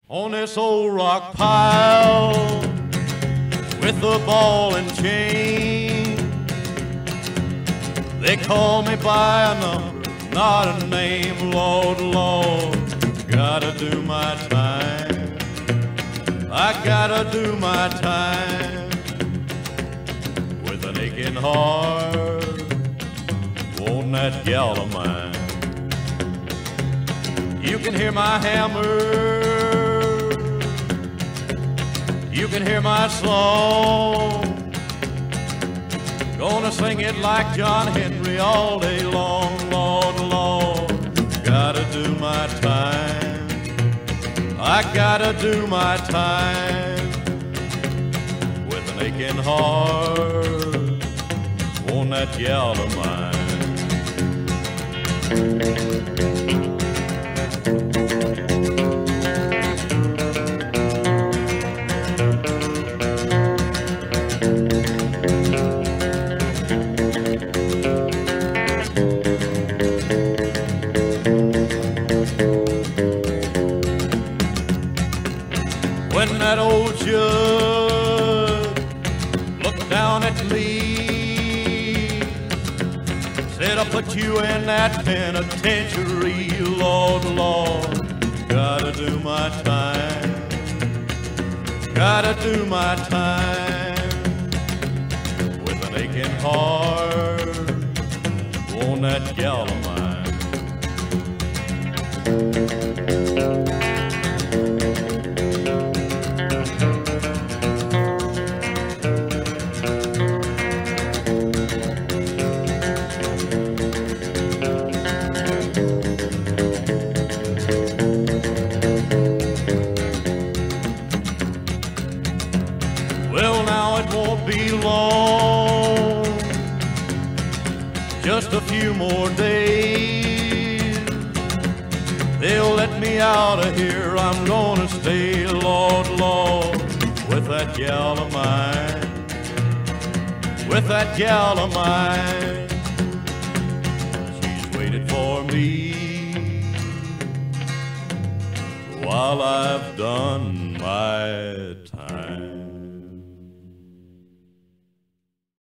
On this old rock pile with the ball and chain, they call me by a number, not a name. Lord, Lord, gotta do my time. I gotta do my time with an aching heart on that gal of mine. You can hear my hammer, you can hear my song. Gonna sing it like John Henry all day long. Lord, Lord, gotta do my time. I gotta do my time with an aching heart on that gal of mine. When that old judge looked down at me, said, I'll put you in that penitentiary. Lord, Lord, gotta do my time. Gotta do my time with an aching heart on that gal of mine. Well, now it won't be long, just a few more days. They'll let me out of here, I'm gonna stay, Lord, Lord, with that gal of mine, with that gal of mine. She's waited for me while I've done my time.